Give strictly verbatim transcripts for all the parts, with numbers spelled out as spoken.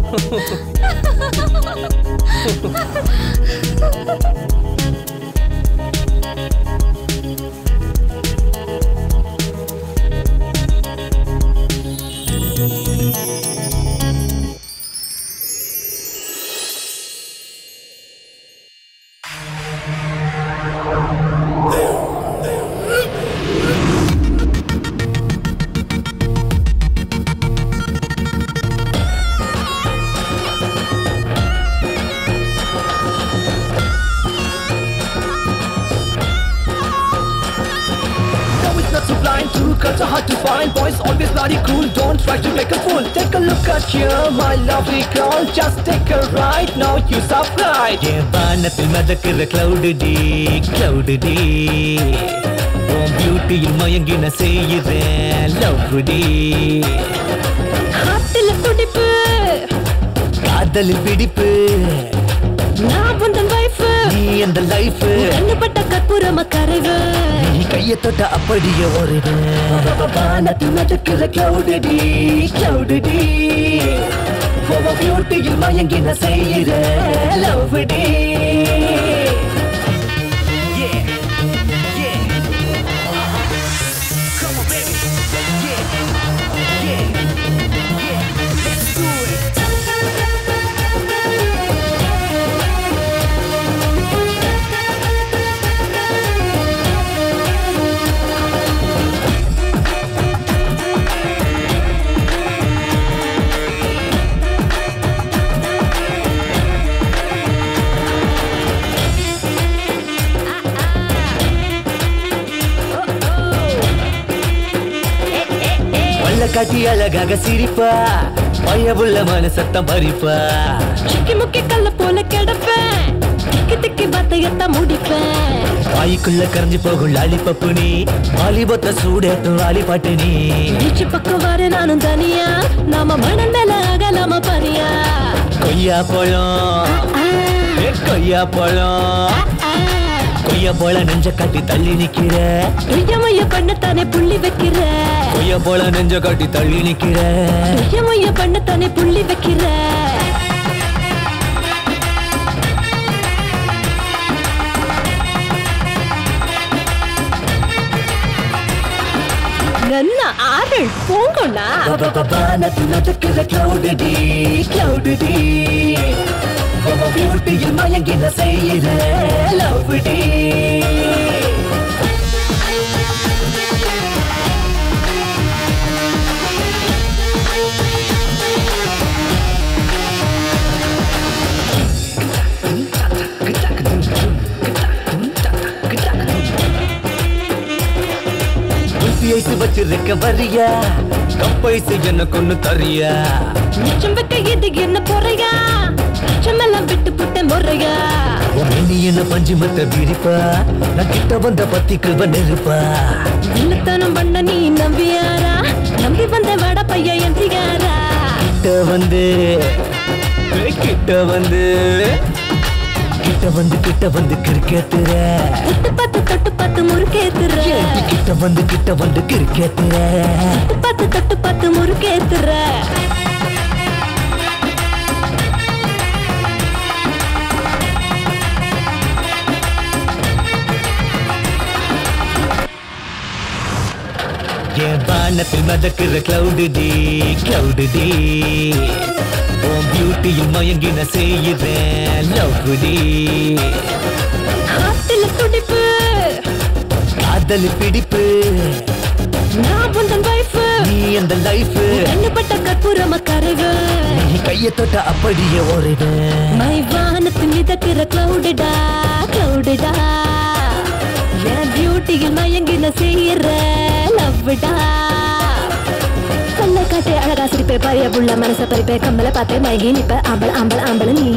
Girls are hard to find, boys always bloody cool. Don't try to make a fool. Take a look at you, my lovely girl. Just take a ride, now you surprise. Yeah, vaanathil madakira cloud di, cloud di. Oh beauty il mayangina seiyren love di. Haathila tudippu, kaadalil pidippu. நான் உந்தன் wife, நீ அந்த life. கண்ணுபட்ட கற்பூரமா கரைவு. நீ கையை தொட்ட அப்படியே ஒருது. வானத்தில் நடக்கிற cloud di, cloud di. Oh beauty il mayangina seiyren love di. காட்டி அழகாக சிரிப்பா பயவுள்ள மனசத்தம் பறிப்பா சிக்கி முக்கி கல்ல போல கிடப்பேன் திக்கி திக்கி பத்தையத்தான் முடிப்பேன் வாய்க்குள்ள கரைஞ்சு போகும் லாலிபப்பு நீ வாலிபத்த சூடேட்டும் வாலிபாட்டு நீ பீச்சு பக்கம் வர நானும் தனியா நாம மணல் மேல ஆகலாம பரியா கொய்யா பழம் கொய்யா பழம் கொய்யா போல நெஞ்ச காட்டி தள்ளி நிக்கிற ஐயமைய பண்ணத்தானே புள்ளி வைக்கிற கொய்யா போல நெஞ்ச காட்டி தள்ளி நிக்கிற ஐயமைய பண்ணத்தானே புள்ளி வைக்கிற நன்னா ஆரல் போங்கண்ணா வானத்தில் நடக்கிற cloud di, cloud di. Oh beauty il mayangina seiyren love di. Ice வச்சிருக்க வரியா கப்பைசு என்ன கொண்டு தரியா மிச்சம் வைக்க இது என்ன பொறையா மிச்சமெல்லாம் விட்டு புட்ட முறையா நீ என்ன பஞ்சு மத்த விரிப்பா நான் கிட்ட வந்த பத்திக்குவ நெருப்பா வில்லத்தனம் பண்ண நீ நம்பியாரா நம்பி வந்த வட பைய எந்தியாரா கிட்ட வந்து கிட்ட வந்து கிட்ட வந்து கிட்ட வந்து கிரிக்கெட்டுற தொட்டு பத்து தொட்டு பத்து முறுக்கேத்துற கிட்ட வந்து கிட்ட வந்து கிரிக்கெட்டுற தொட்டு பத்து தொட்டு பத்து முறுக்கேத்துற என் வானத்தில் மதக்கிற cloud di, cloud di. உன் பியூட்டியில் மயங்கின செய்கிறேன் love di. ஹார்ட்ல துடிப்பு காதல் பிடிப்பு நான் உந்தன் wife, நீ அந்த life. கண்ணுபட்ட கற்பூரமா கரைவு நீ கையை தொட்ட அப்படியே ஒருது. மை வானத்தில் மிதக்கிற cloud da, cloud da. என் பியூட்டியில் மயங்கின செய்யற love da. கல்லை காட்டே அழகா சிரிப்பே பரிய புள்ள மனச பறிப்பே கம்மல பார்த்தே மயங்கி நிப்ப ஆம்பள ஆம்பள ஆம்பள நீ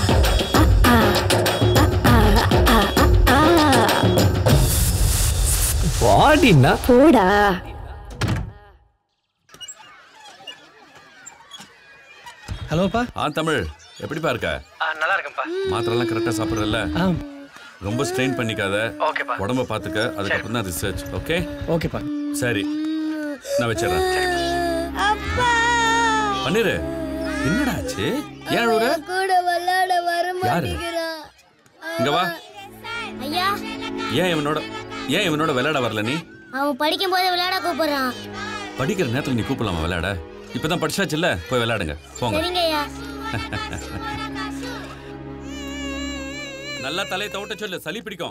பாடினா போடா. ஹலோப்பா. ஆ தமிழ் எப்படிப்பா இருக்க? நல்லா இருக்கேன்ப்பா. மாத்திரெல்லாம் கரெக்டா சாப்பிடுறல? ரொம்ப ஸ்ட்ரெயின் பண்ணிக்காத. ஓகேப்பா. உடம்ப பாத்துக்க. அதுக்கப்புறம் தான் ரிசர்ச். ஓகே ஓகேப்பா. சரி நான் வச்சிடறேன். அப்பா பண்ணிரு. என்னடா ஆச்சு? ஏன் அழுற? கூட விளையாட வர மாட்டேங்கிறான். இங்க வா. ஐயா, ஏன் இவனோட ஏன் இவனோட விளையாட வரல நீ? அவன் படிக்கும் போது விளையாட கூப்பிடுறான். படிக்கிற நேரத்துல நீ கூப்பிடலாமா விளையாட? இப்பதான் படிச்சாச்சுல்ல, போய் விளையாடுங்க போங்க. சரிங்க ஐயா. நல்லா தலையை தவிட்ட சொல்லு, சளி பிடிக்கும்.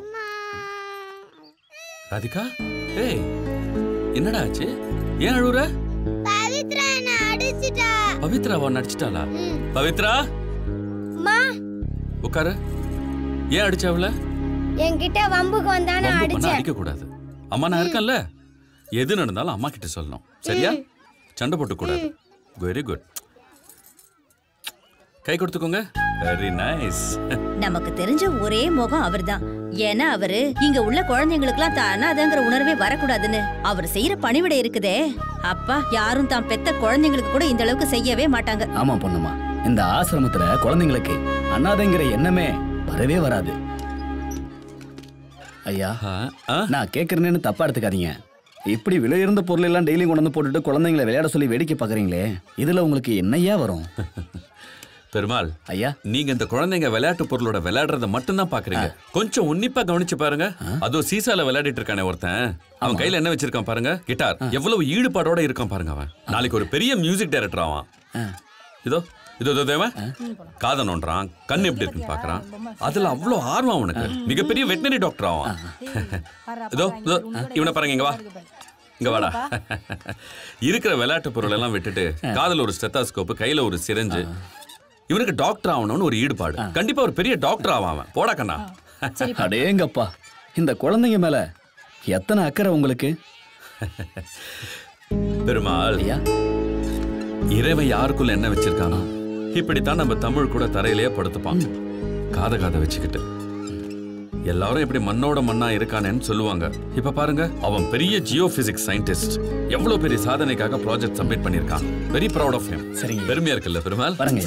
ராதிகா, ஏய் என்னடா ஆச்சு? ஏன் அழுற? பவித்ரா என்ன அடிச்சிட்டா. பவித்ரா அவன் அடிச்சிட்டாளா? பவித்ரா மா, உட்காரு. ஏன் அடிச்சாவல? என்கிட்ட வம்புக்கு வந்தானே அடிச்சேன். அடிக்க கூடாது. அம்மா நான் இருக்கேன்ல, எது நடந்தாலும் அம்மா கிட்ட சொல்லணும், சரியா? சண்டை போட்டு கூடாது. Very good. கை கொடுத்துக்கோங்க. Very nice. நமக்கு தெரிஞ்ச ஒரே முகம் அவர்தான். ஏன்னா அவரு இங்க உள்ள குழந்தைங்களுக்குலாம் தான் அனாதைங்கிற உணர்வே வரக்கூடாதுன்னு அவர் செய்யற பணிவிடை இருக்குதே, அப்பா யாரும் தான் பெத்த குழந்தைங்களுக்கு கூட இந்த அளவுக்கு செய்யவே மாட்டாங்க. ஆமா பொண்ணுமா, இந்த ஆசிரமத்துல குழந்தைங்களுக்கு அனாதைங்கிற எண்ணமே வரவே வராது. ஐயா, நான் கேக்குறேன்னு தப்பா எடுத்துக்காதீங்க. இப்படி விலையுறந்த பொருள் எல்லாம் டெய்லி கொண்டு வந்து போட்டுட்டு குழந்தைங்களை விளையாட சொல்லி வேடிக்கை பாக்குறீங்களே, இதுல உங்களுக்கு என்னையா வரும்? பெருமாள் ஐயா, நீங்க இந்த குழந்தைங்க விளையாட்டு பொருளோட விளையாடுறத மட்டும் தான் பாக்குறீங்க. கொஞ்சம் உன்னிப்பா கவனிச்சு பாருங்க. அதோ சீசால விளையாடிட்டு இருக்கானே ஒருத்தன், அவன் கையில என்ன வச்சிருக்கான் பாருங்க, கிட்டார். எவ்வளவு ஈடுபாடோட இருக்கான் பாருங்க. அவன் நாளைக்கு ஒரு பெரிய மியூசிக் டைரக்டர் ஆவான். இதோ இதோ தேவன் காதை நோண்டுறான், கண்ணு எப்படி இருக்குன்னு பாக்குறான். அதுல அவ்வளவு ஆர்வம் அவனுக்கு. மிகப்பெரிய வெட்டினரி டாக்டர் ஆவான். இதோ இதோ இவனை பாருங்க, இங்க வா, இங்க வாடா. இருக்கிற விளையாட்டு பொருள் எல்லாம் விட்டுட்டு காதுல ஒரு ஸ்டெத்தாஸ்கோப், கையில ஒரு சிரஞ்சு. இவனுக்கு டாக்டர் ஆகணும்னு ஒரு ஈடுபாடு. கண்டிப்பா ஒரு பெரிய டாக்டர் ஆவான். போடா கண்ணா. அடேங்கப்பா, இந்த குழந்தைங்க மேல எத்தனை அக்கறை உங்களுக்கு. பெருமாள், இறைவன் யாருக்குள்ள என்ன வச்சிருக்கானோ இப்படித்தான் நம்ம தமிழ் கூட தரையிலேயே படுத்துப்பான், காத காத வச்சுக்கிட்டு. எல்லாரும் இப்படி மண்ணோட மண்ணா இருக்கானேன்னு சொல்லுவாங்க. இப்ப பாருங்க, அவன் பெரிய ஜியோ பிசிக்ஸ் சயின்டிஸ்ட். எவ்வளவு பெரிய சாதனைக்காக ப்ராஜெக்ட் சப்மிட் பண்ணிருக்கான். Very proud of him. சரிங்க, பெருமையா இருக்குல்ல பெருமாள்? பாருங்க.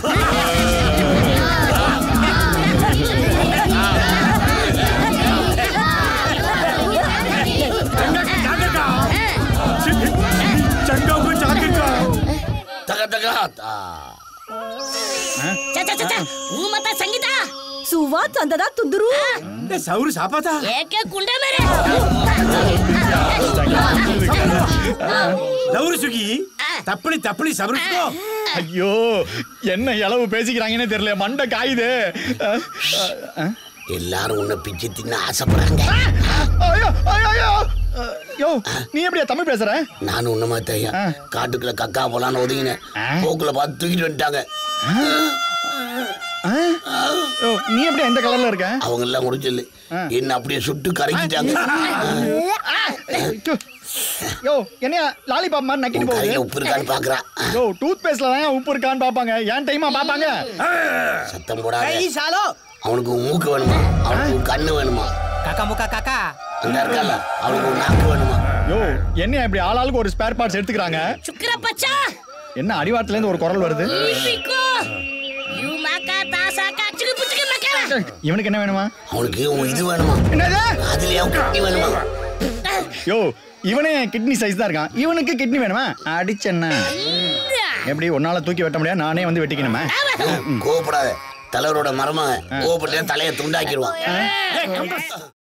ಸಂಗೀತ ಸುವಾ ತಂದದ ತುಂದರು ಸೌರು ಸಾಪಾತ ಏಕೆ ಕುಂಡೆ ಮೇರೆ சவுரு சுகி தப்பளி தப்பளி சபருக்கோ. ஐயோ, என்ன அளவு பேசிக்கிறாங்கன்னே தெரியல, மண்டை காயுது. எல்லாரும் உன்னை பிச்சு தின்ன ஆசைப்படுறாங்க. யோ, நீ எப்படியா தமிழ் பேசுற? நானும் உன்ன மாதிரி காட்டுக்குள்ள கக்கா போலான்னு ஒதுங்கினேன். போக்குல பார்த்து தூக்கிட்டு வந்துட்டாங்க. நீ எப்படி எந்த கலர்ல இருக்க? அவங்க எல்லாம் முடிச்சல என்ன அப்படியே சுட்டு கரைக்கிட்டாங்க. யோ, என்னையா லாலிபாப் மாதிரி நக்கிட்டு போகுது? உப்பு இருக்கான்னு பாக்குறா. யோ, டூத் பேஸ்ட்ல தான் உப்பு இருக்கான்னு பாப்பாங்க, ஏன் டைமா பாப்பாங்க? சத்தம் போடாத. அவனுக்கு மூக்கு வேணுமா, அவனுக்கு கண்ணு வேணுமா? காக்கா முக்கா காக்கா அந்த இருக்கல, அவனுக்கு நாக்கு வேணுமா? யோ, என்னையா இப்படி ஆளாளுக்கு ஒரு ஸ்பேர் பார்ட்ஸ் எடுத்துக்கிறாங்க? சுக்கர பச்சா, என்ன அடிவாரத்துல இருந்து ஒரு குரல் வருது? இவனுக்கு என்ன வேணுமா? அவனுக்கு இது வேணுமா? அதுலயே கிட்னி வேணுமா? யோ, இவனே கிட்னி சைஸ் தான் இருக்கான், இவனுக்கு கிட்னி வேணுமா? அடிச்சேன்னா எப்படி ஒன்னால தூக்கி வெட்ட முடியாது, நானே வந்து வெட்டிக்கணுமா? கோபப்படாத, தலைவரோட மரமா கோபப்பட்டு தலையை துண்டாக்கிடுவான்.